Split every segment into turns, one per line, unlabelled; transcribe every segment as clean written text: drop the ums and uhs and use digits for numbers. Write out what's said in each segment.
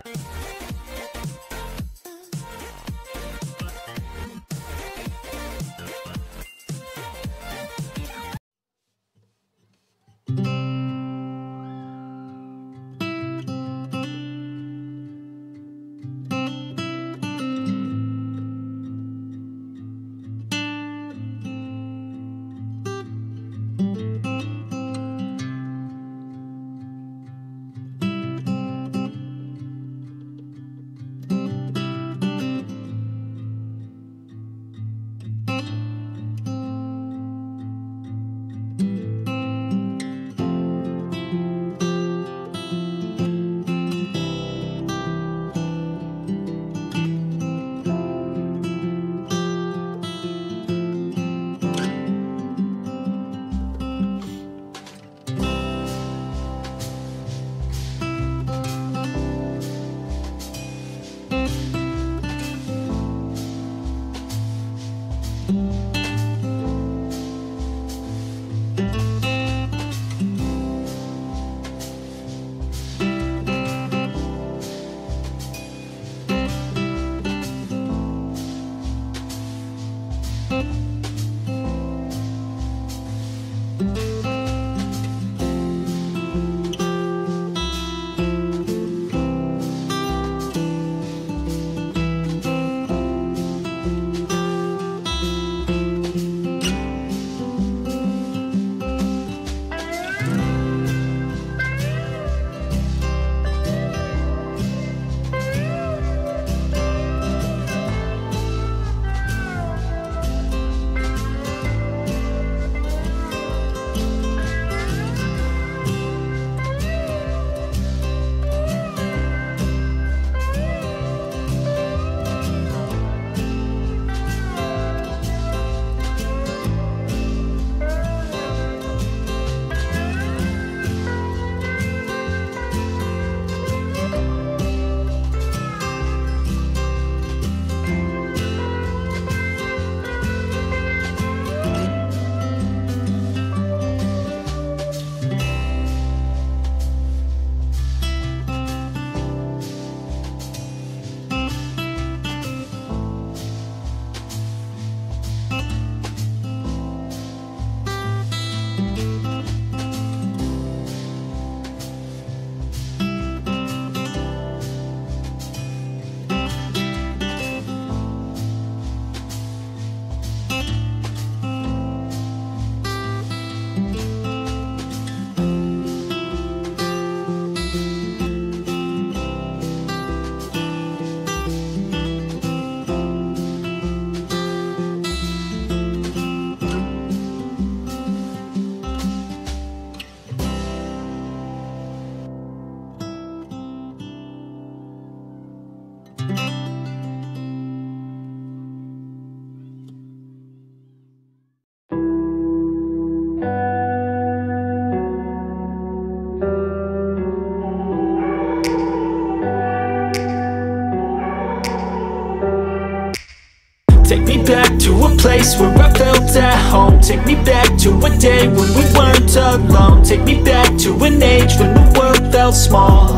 Take me back to a place where I felt at home. Take me back to a day when we weren't alone. Take me back to an age when the world felt small,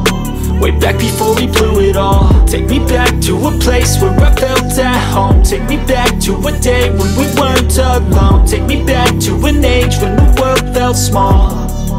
way back before we blew it all. Take me back to a place where I felt at home. Take me back to a day when we weren't alone. Take me back to an age when the world felt small,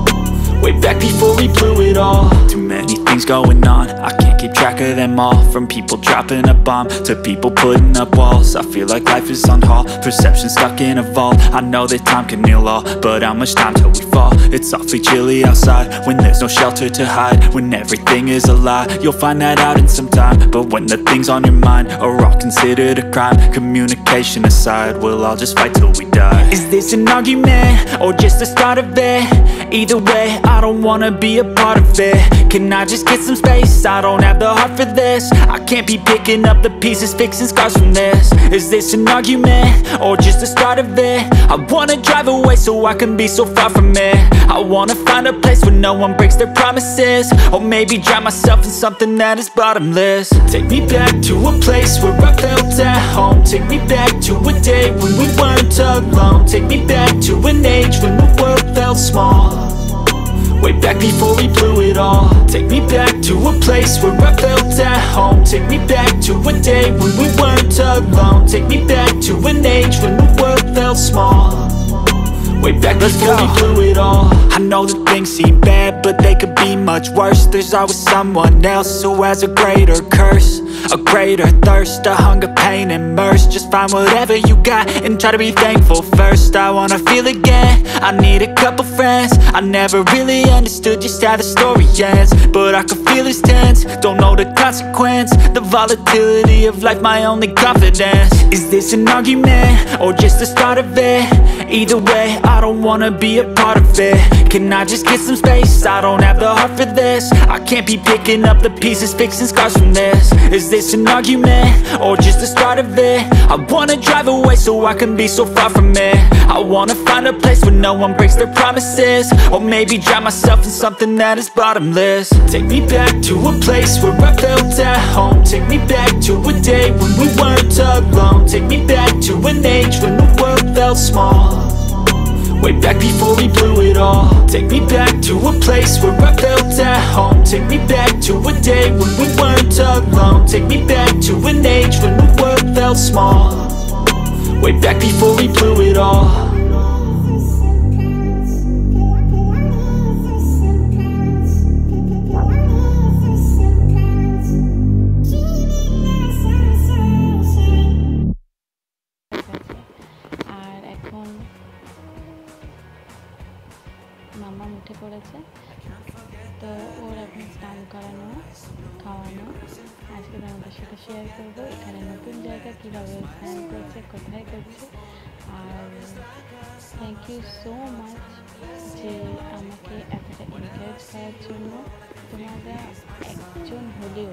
way back before we blew it all. Too many things going on, I can't keep track of them all. From people dropping a bomb to people putting up walls. I feel like life is on hold, perception stuck in a vault. I know that time can heal all, but how much time till we fall? It's awfully chilly outside when there's no shelter to hide. When everything is a lie, you'll find that out in some time. But when the things on your mind are all considered a crime, communication aside, we'll all just fight till we die. Is this an argument or just the start of it? Either way, I don't wanna be a part of it. Can I just get some space? I don't have the heart for this. I can't be picking up the pieces, fixing scars from this. Is this an argument or just the start of it? I wanna drive away so I can be so far from it. I wanna find a place where no one breaks their promises, or maybe drown myself in something that is bottomless. Take me back to a place where I felt at home. Take me back to a day when we weren't alone. Take me back to an age when the world felt small, way back before we blew it all. Take me back to a place where I felt at home. Take me back to a day when we weren't alone. Take me back to an age when the world felt small, way back before we blew it all. I know that things seem bad, but they could be much worse. There's always someone else who has a greater curse, a greater thirst, a hunger, pain, and mercy. Just find whatever you got and try to be thankful first. I wanna feel again, I need a couple friends. I never really understood just how the story ends, but I can feel it's tense, don't know the consequence. The volatility of life, my only confidence. Is this an argument, or just the start of it? Either way, I don't wanna be a part of it. Can I just get some space? I don't have the heart for this. I can't be picking up the pieces, fixing scars from this. Is this an argument, or just the start of it? I wanna drive away so I can be so far from it. I wanna find a place where no one breaks their promises, or maybe drown myself in something that is bottomless. Take me back to a place where I felt at home. Take me back to a day when we weren't alone. Take me back to an age when the world felt small, way back before we blew it all. Take me back to a place where I felt at home. Take me back to a day when we weren't alone. Take me back to an age when the world felt small, way back before we blew it all.
মামা উঠে পড়েছে, তো ওর এখন স্নান করানো, খাওয়ানো আজকে তোমাদের সাথে শেয়ার করবো। এখানে নতুন জায়গা কীভাবে স্নান করছে, কোথায় করছে। আর থ্যাংক ইউ সো মাচ যে আমাকে এতটা এনকারেজ করার জন্য। তোমরা একজন হলেও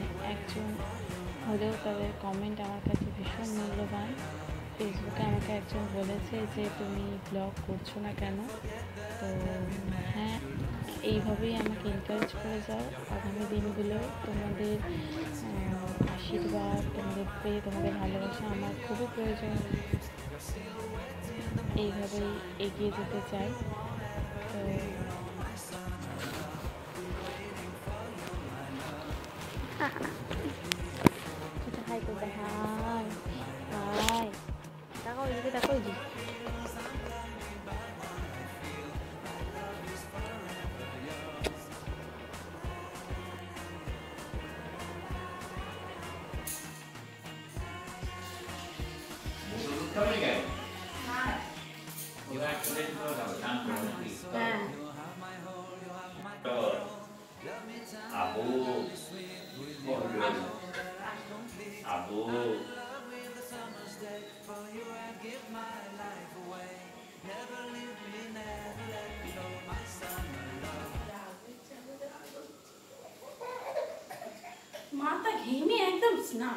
তাদের কমেন্ট আমার কাছে ভীষণ মূল্যবান। ফেসবুকে আমাকে একজন বলেছে যে তুমি ব্লগ করছো না কেন। তো হ্যাঁ, এইভাবেই আমাকে এনকারেজ করে যাও। আগামী দিনগুলো তোমাদের আশীর্বাদ, তোমাদের পেয়ে তোমাদের ভালোবাসা আমার খুবই প্রয়োজন। এইভাবেই এগিয়ে যেতে চাই। তো হাই করবে, হাই হাই, তাকাও এদিকে, তাকাও এদিকে।
মাথা ঘেমে একদম স্নান।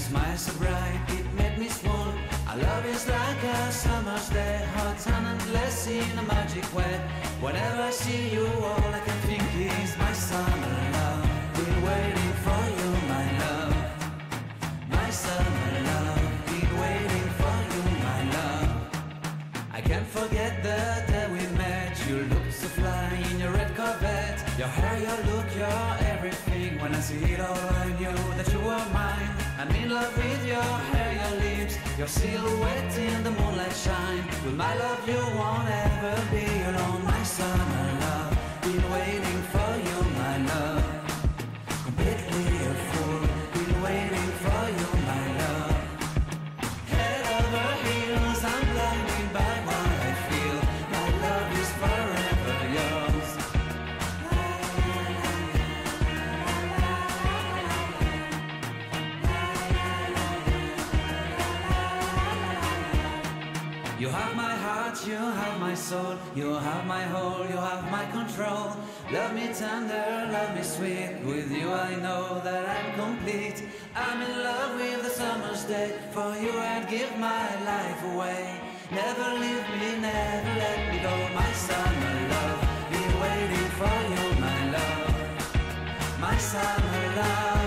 smile so bright, it made me swoon. Our love is like a summer's day, hot and endless in a magic way. Whenever I see you, all I can think is my summer love. Been waiting for you, my love. My summer love. Been waiting for you, my love. I can't forget the day we met. You looked so fly in your red Corvette. Your hair, your look, your everything. When I see it all, I knew that you were mine. I'm in love with your hair, your lips, your silhouette in the moonlight shine. With my love you won't ever be alone. My summer love, been waiting for you, my love. Completely a fool, been waiting for you, my love. Head over heels, I'm blinded by what I feel. My love is forever yours. You have my heart, you have my soul, you have my whole, you have my control. Love me tender, love me sweet. With you I know that I'm complete. I'm in love with the summer's day. For you I'd give my life away. Never leave me, never let me go. My summer love, been waiting for you, my love. My summer love.